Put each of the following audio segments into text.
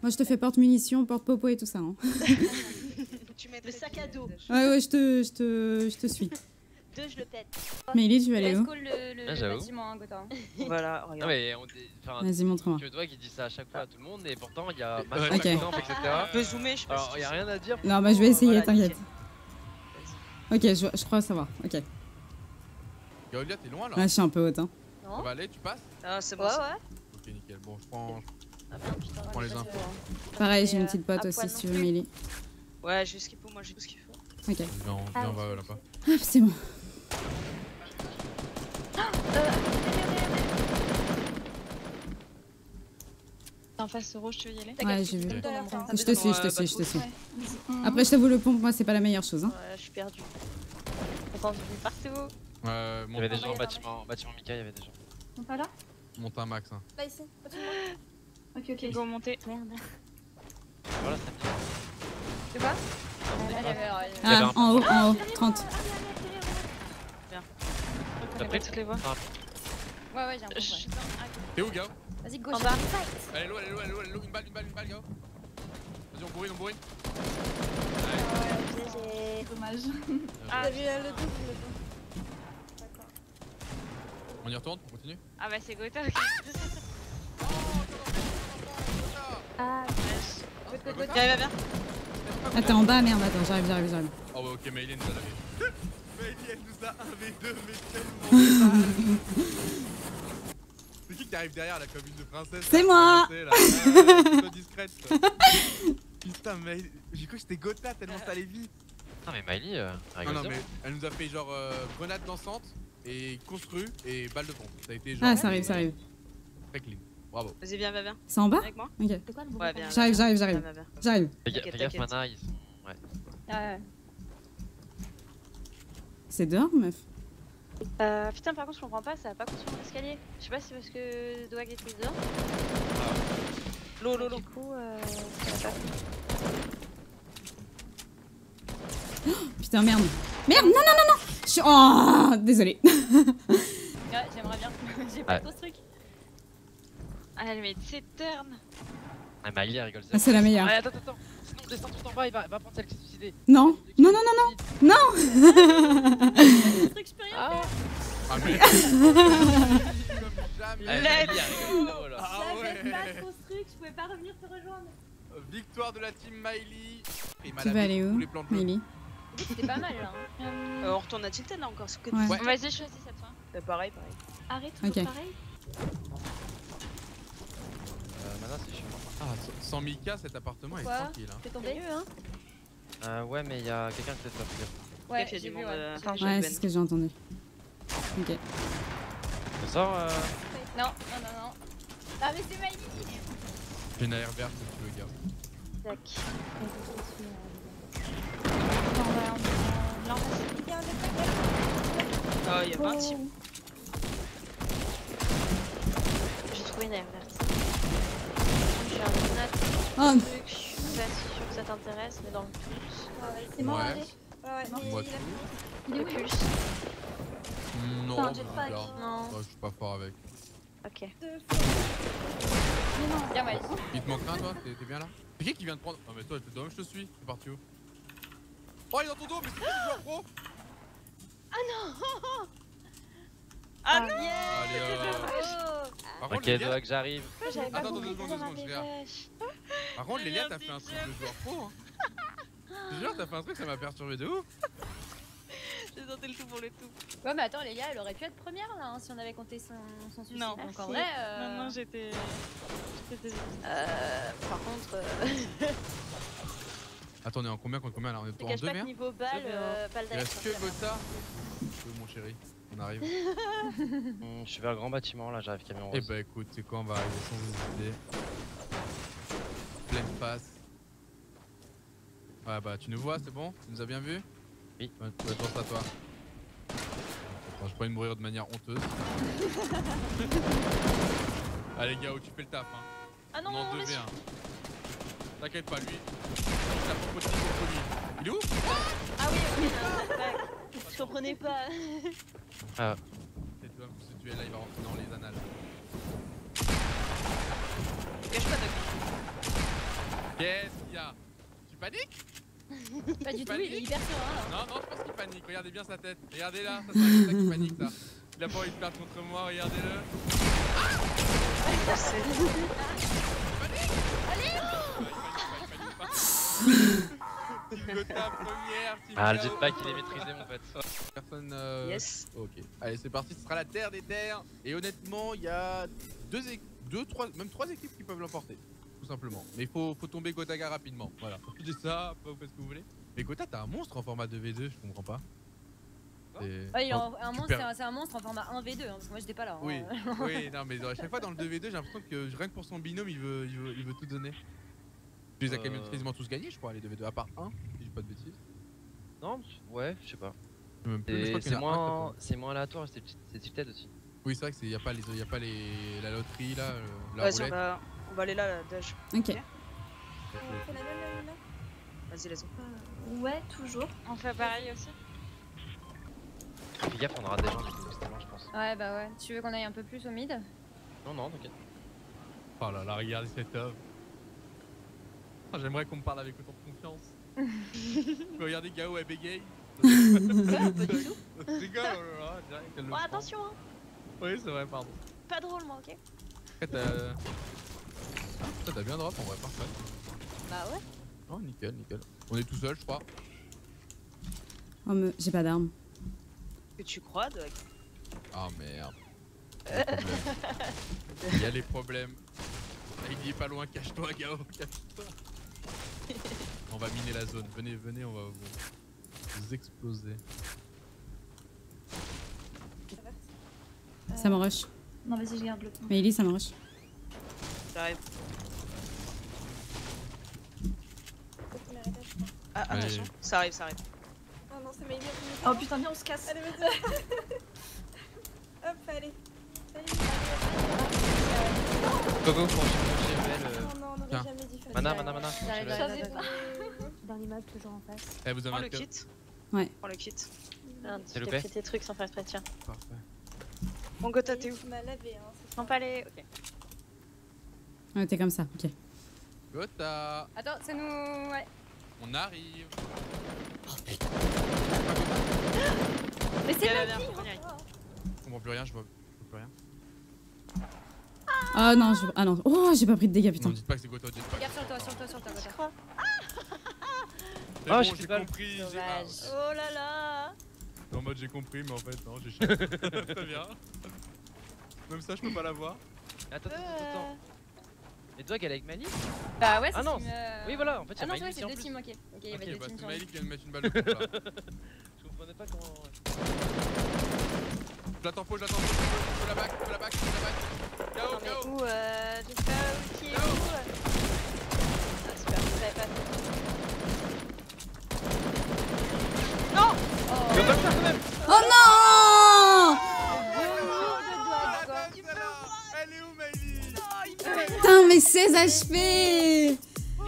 Moi, je te fais porte-munitions, porte-popo et tout ça. Hein. Tu mets le sac à dos. Ouais, je te suis. 2, je le pète. Mais Ellie, tu vas aller où? le bâtiment, hein, Gotham. Voilà, Non, regarde. mais Vas-y, montre-moi. tu vois qu'il dit ça à chaque fois à tout le monde, et pourtant il y a Ok. machin, etc. On peut zoomer, je sais pas. Alors, il y a rien à dire. Non, bah, je vais essayer, Voilà, t'inquiète. nickel. Ok, je crois savoir. Ok. Gaolia, t'es loin là? Ouais, je suis un peu haute. Hein. Ça va aller, tu passes? Ah, c'est bon. Ouais, ça. ouais. Ok, nickel. Bon, je prends Prends les infos. Pareil, j'ai une petite pote aussi si tu veux, Mélie. Ouais, j'ai ce qu'il faut, moi j'ai tout ce qu'il faut. Ok. Viens, on va là-bas. Hop, c'est bon. En face rouge, tu veux y aller? Ouais, j'ai vu. Ok. Je te suis, je te suis, je te suis. Après, je t'avoue, le pompe, moi, c'est pas la meilleure chose. Hein. Ouais, je suis perdue. Attends, je vais partout. Il y avait des gens au dans bâtiment Mika, il y avait des gens. Ils sont pas là? Monte un max. Hein. Là, ici. Ok, ok. Go monter. Merde. Voilà, c'est bien. C'est quoi? Ah, en haut, 30. T'as pris toutes les voies. Ouais, ouais, j'ai un peu. T'es où, Gao? Vas-y, gauche. En bas. Elle est loin, elle est loin, elle est loin, elle est loin. Une balle, Gao. Vas-y, on bourrine, on bourrine. Dommage. T'as vu le double, D'accord. On y retourne, on continue. Ah bah c'est Gotham. Ah, J'arrive bien. Ah, t'es en bas, merde, attends, j'arrive. Oh bah ok, Maëlie nous a lavé. Maëlie elle nous a 1v2 mais tellement C'est qui arrive derrière la commune de princesse? C'est moi. Plutôt discrète. Putain Maëlie, j'ai cru que c'était Gotha tellement ça allait vite. Non mais Miley, Non mais elle nous a fait genre grenade dansante et construit et balle de pompe. Ça a été genre... Ah, ça arrive. Très clean. Bravo. Vas-y, viens. C'est en bas? Avec moi? Ok. c'est quoi le Ouais, viens. J'arrive. Viens. J'arrive. fais T'inquiète, gaffe t'inquiète. Mana, ils sont... Ouais. Ouais. C'est dehors, meuf? Putain, par contre, je comprends pas, ça va pas construire l'escalier. Je sais pas si c'est parce que Doag est plus dedans. L'eau. Du coup, ça va pas. Putain, merde. Merde, non. Je suis... Oh, désolée. Ouais, j'aimerais bien. J'ai pas trop ce truc. Ah, mais c'est turn. Ah, Miley, elle rigole. Ah, c'est la meilleure. Ouais, attends. Sinon, descends tout en bas, il va prendre celle qui s'est suicidée. Non. Le truc, je peux rien faire. Ah mais... Let's go. Ah J'avais pas ouais. trop ce truc, je pouvais pas revenir te rejoindre. Victoire de la team Miley. Tu vas aller où, Mélie? C'était pas mal là. On retourne à Tilten là encore, c'est que Ouais. Ouais. Vas-y, choisis cette fois. C'est pareil. Arrête, Ok. pareil. Mana, c'est chiant. Ah, sans Mika, cet appartement est Quoi? tranquille. Hein. T'es tombé hein? Ouais, mais il y a quelqu'un qui peut-être pas pu. Ouais, il y a j'ai du vu, monde, ouais. enfin, Ouais, c'est ce que j'ai entendu. Ok. On sort Non. Ah, mais c'est Miley. J'ai une AR verte si tu veux, gars. Tac. Là, on va se lier, Oh, il y a pas un type. J'ai trouvé une air verte. J'ai un donut, Oh, truc. Je suis pas sûre que ça t'intéresse, mais dans le pulse. c'est mort, Ouais. allez. Ouais, Non. Moi, Le pulse. non, Enfin, mais jetpack. gars. Non. Oh, je suis pas fort avec. Ok. Mais non. Bien, Miley. Il te manque un, toi? T'es bien là? C'est qui vient de prendre? Non, mais toi, je te suis. T'es parti où? Oh, il est dans ton dos, mais c'est quoi ce joueur pro? Ah non. Allez, Par contre, Ok, Lélia... Doag, j'arrive. J'avais pas Attends, compris deux que ça secondes, m'avait je regarde. vache. Par contre, Lélia, t'as fait un truc de joueur pro. Hein. Je te jure, t'as fait un truc, ça m'a perturbé de ouf. J'ai tenté le tout pour le tout. Ouais, mais attends, Lélia, elle aurait pu être première là, hein, si on avait compté son suicide. Non. Donc en vrai. Non, j'étais. Par contre. Attends, on est en combien contre combien là? On est Je te en cache deux pas que merde? niveau balle, balle Il d'air. reste que Gotha. Mon chéri, on arrive. Je suis vers le grand bâtiment, là, j'arrive camion Eh rose. bah écoute, c'est quoi, on va arriver sans hésiter. Pleine face. Ouais bah tu nous vois, c'est bon? Tu nous as bien vu? Oui. Ouais, pense à toi. Attends, je pourrais mourir de manière honteuse. Allez Gao, tu fais le taf hein. Ah non, On en mais 2v1. T'inquiète pas, lui. Il a propre de contre lui. Il est où? Ah oui, ok. Je comprenais pas. Ah, Et toi, ce duel là, il va rentrer dans les annales. Cache pas, Doc. Qu'est-ce qu'il y a? Tu paniques? Pas du tout, il est hyper serein. Non, non, je pense qu'il panique. Regardez bien sa tête. Regardez là, ça c'est ça qui panique ça. Il a pas envie de perdre contre moi, regardez-le. Team Gotha première, Team Ah, le Gao. jetpack il est maîtrisé mon pote. Personne. Yes. Ok. Allez, c'est parti, ce sera la terre des terres. Et honnêtement, il y a même trois équipes qui peuvent l'emporter. Tout simplement. Mais il faut tomber Gotaga rapidement. Voilà. Je dis ça, après vous faites ce que vous voulez. Mais Gotha, t'as un monstre en format 2v2, je comprends pas. Ouais, un monstre, c'est un monstre en format 1v2, hein, parce que moi j'étais pas là. Oui, Hein. oui, non, mais à chaque fois dans le 2v2, j'ai l'impression que rien que pour son binôme, il veut tout donner. Tu les as quasiment tous gagnés, je crois, les 2v2, à part un, si j'ai pas de bêtises. Non, ouais, je sais pas. Même plus, mais je crois qu'il y en a un, C'est moins aléatoire, c'est tilted aussi. Oui, c'est vrai qu'il n'y a pas, la loterie là, la Vas-y, roulette. on va aller là, la Dage. Ok. On fait la même là. Vas-y, let's go. Ouais, toujours. On fait pareil aussi. Fais gaffe, on aura des gens du coup, justement, je pense. Ouais, bah ouais. Tu veux qu'on aille un peu plus au mid? Non, non, t'inquiète. Oh là là, regardez cet homme. Oh, j'aimerais qu'on me parle avec autant de confiance. Regardez Gao, elle bégaye. Pas du tout. Je rigole, oh là là, direct, elle le Oh, prend. attention, hein. Oui, c'est vrai, pardon. Pas drôle, moi, ok? Après, t'as bien drop en vrai, parfait. Bah ouais. Oh, nickel, nickel. On est tout seul, je crois. Oh, mais j'ai pas d'armes. Que tu crois, Doc? Ah merde. Il y a les problèmes. Il est pas loin, cache-toi, Gao, cache-toi. On va miner la zone. Venez, venez, on va vous exploser. Ça me rush. Non, vas-y, je garde le temps. Mais Ellie, ça me rush. J'arrive. Faut qu'il m'arrête, je crois. Ah, attention, ça arrive, ça arrive. Non, non, c'est Maïli. Oh putain, viens, on se casse. Allez, vas-y. Hop, allez. Coco, pour chez Non, non, on aurait Tiens. jamais dit faire Mana, ça. mana, mana. J'arrive, chez j'arrive, elle. j'arrive. Dans l'immeuble, toujours en face. Eh, vous avez Prends un le cœur. kit. Ouais. Prends le kit. Merde, C'est je loupé. t'ai pris tes trucs sans faire exprès, tiens. Parfait. Mon Gotha, t'es où? Tu m'as lavé, hein. Sans pas les. Ok. Ouais, t'es comme ça, ok. Gotha, Attends, c'est nous. Ouais. on arrive. Mais c'est Viens, pas viens, qui, on y arrive. Je comprends plus rien, je vois plus rien. Ah non, ah non. Oh, j'ai pas pris de dégâts, Non, putain. dites pas que c'est Gotha au jetpack. Regarde sur toi, sur toi, sur toi, Je Gotha. crois. C'est Oh, bon, j'ai j'ai fait balle. compris. j'ai- Dommage. Oh là là! En mode j'ai compris, mais en fait non, j'ai chié. Très bien. Même ça, je peux pas l'avoir. Attends, attends. Et Dog, elle est avec Mali? Bah ouais, Ah c'est non, team, Oui, voilà, en fait, il y Ah a non, Mali c'est ici vrai, en c'est deux plus. teams, ok. Ok, il y avait Ok, deux bah teams c'est sur Maëlie le. qui vient de mettre une balle de contre là. Je comprenais pas comment. Je l'attends faux, je l'attends faux. Je fais la back, je fais la back, je fais la back. Gao, Non mais Gao. où je sais pas où qui est où. Ah super, je savais pas. Non. Oh. Tu vas pas le faire quand même! Oh non! Ah, celle-là. Elle est où, Maëlie? Putain, mais 16 HP!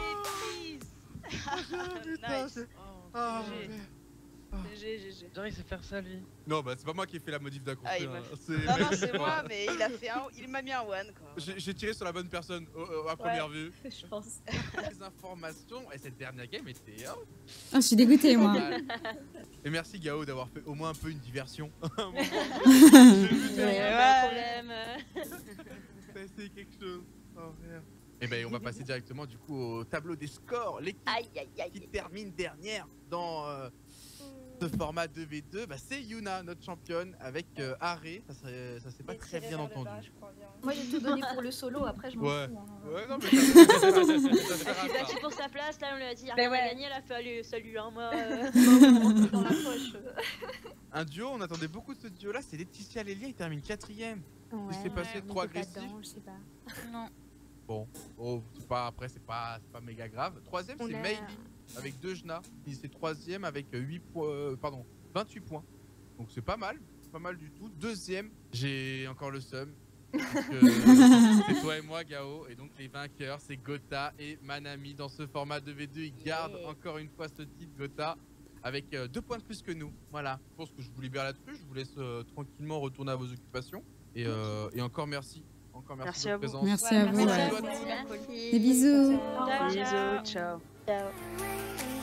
Nice. Ah, GG. Genre, il sait faire ça lui. non, bah c'est pas moi qui ai fait la modif Ah, d'accrocher. il hein. m'a- Non, non, c'est moi, mais il m'a mis un one quoi. J'ai tiré sur la bonne personne à première vue. Je pense. Les informations, et cette dernière game était Ah, je suis dégoûtée, moi. mal. Et merci Gao d'avoir fait au moins un peu une diversion. Un moment. Ouais, pas de problème. T'as essayé quelque chose. Oh merde. Et ben on va passer directement du coup au tableau des scores. L'équipe Aïe aïe qui aïe. termine dernière dans ce format 2v2, bah, c'est Yuna, notre championne, avec Arrêt. Ça s'est pas très bien entendu. Moi, j'ai tout donné pour le solo, après, je m'en Ouais. fous. Hein. Ouais, non, mais ça Elle fait s'est rare. battue pour sa place, là on lui a dit Mais Arrête de ouais. gagner, elle a fait allez, salut hein, moi. Dans la poche. Un duo, on attendait beaucoup de ce duo là, c'est Laetitia Lélia, il termine 4ème. Il s'est passé trop agressif. Je sais pas. Non. Bon, oh, après c'est pas méga grave. 3ème c'est a- Maïli avec 2 Jna. Il s'est 3ème avec 28 points. Donc c'est pas mal du tout. 2ème, j'ai encore le seum. C'est toi et moi Gao, et donc les vainqueurs c'est Gotha et Manami dans ce format 2v2. Ils gardent encore une fois ce titre Gotha avec 2 points de plus que nous. Voilà, je pense que je vous libère là-dessus, je vous laisse tranquillement retourner à vos occupations. Et encore merci Encore Merci merci de à votre vous. présence. Merci à vous. Merci Ouais. à vous. Des bisous. Ciao, ciao. Bisous, ciao. Ciao.